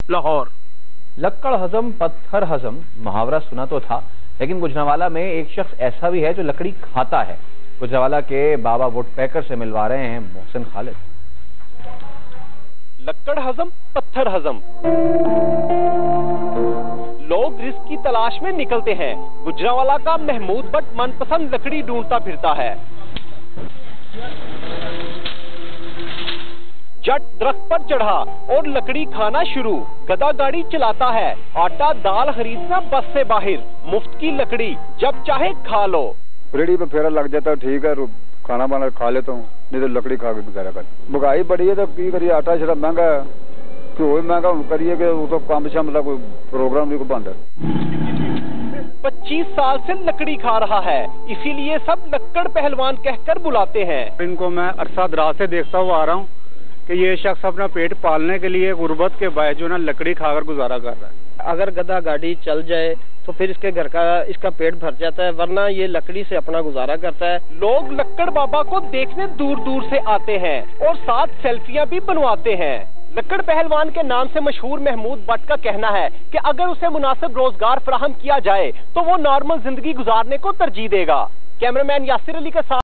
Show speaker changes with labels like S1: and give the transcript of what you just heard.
S1: लाहौर।
S2: लक्कड़ हजम पत्थर हजम मुहावरा सुना तो था, लेकिन गुजरांवाला में एक शख्स ऐसा भी है जो लकड़ी खाता है। गुजरांवाला के बाबा वुड पैकर से मिलवा रहे हैं मोहसिन खालिद।
S3: लक्कड़ हजम पत्थर हजम, लोग रिस्क की तलाश में निकलते हैं। गुजरांवाला का महमूद भट्ट मनपसंद लकड़ी ढूंढता फिरता है। जट दरख्त पर चढ़ा और लकड़ी खाना शुरू। गधा गाड़ी चलाता है, आटा दाल खरीदना बस से बाहर। मुफ्त की लकड़ी जब चाहे खा लो।
S4: रेडी पे फेरा लग जाता है, ठीक है, खाना बना खा लेता हूँ, नहीं तो लकड़ी खा के गुजारा कर। महंगाई बड़ी है तो की करिए, आटा शरा महंगा है, घ्यो भी महंगा करिए कि वो तो कम शाम मतलब कोई प्रोग्राम नहीं को बंद है।
S3: 25 साल से लकड़ी खा रहा है, इसीलिए सब लक्कड़ पहलवान कहकर बुलाते हैं।
S5: इनको मैं अरसा दराज से देखता हुआ आ रहा हूँ कि ये शख्स अपना पेट पालने के लिए गुर्बत के बायस जो ना लकड़ी खाकर गुजारा कर रहा है।
S6: अगर गधा गाड़ी चल जाए तो फिर इसके घर का इसका पेट भर जाता है, वरना ये लकड़ी से अपना गुजारा करता है।
S3: लोग लक्कड़ बाबा को देखने दूर दूर से आते हैं और साथ सेल्फियां भी बनवाते हैं। लक्कड़ पहलवान के नाम से मशहूर महमूद भट्ट का कहना है कि अगर उसे मुनासिब रोजगार फराहम किया जाए तो वो नॉर्मल जिंदगी गुजारने को तरजीह देगा। कैमरामैन यासिर अली के साथ